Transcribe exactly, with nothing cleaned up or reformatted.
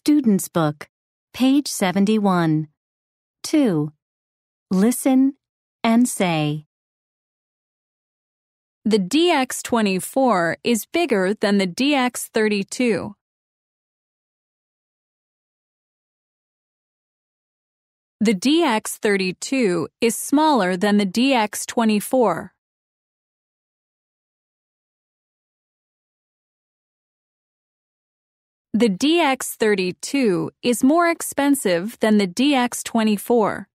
Student's Book, page seventy-one. two. Listen and say. The D X twenty-four is bigger than the D X thirty-two. The D X thirty-two is smaller than the D X twenty-four. The D X thirty-two is more expensive than the D X twenty-four.